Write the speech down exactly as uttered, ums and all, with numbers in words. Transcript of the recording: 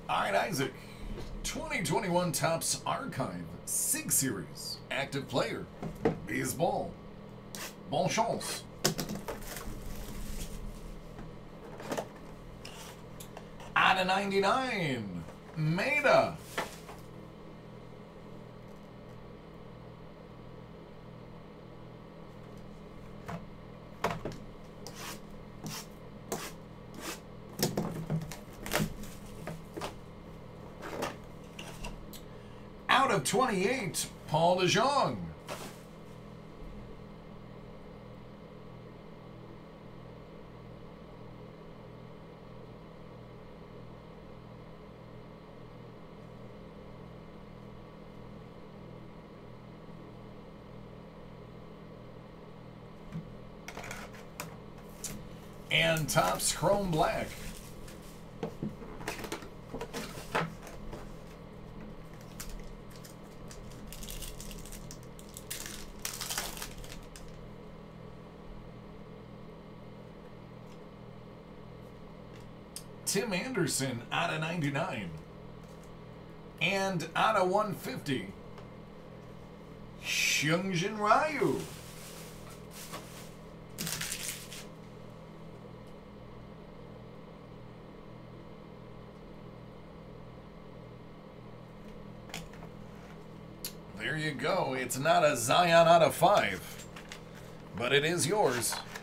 All right, Isaac. twenty twenty-one Topps Archive SIG Series. Active player. Baseball. Bon chance. Out of ninety-nine. Maeda. Out of twenty-eight, Paul DeJong. And Topps Chrome Black. Tim Anderson out of ninety-nine. And out of one fifty, Hyunjin Ryu. There you go. It's not a Zion out of five, but it is yours.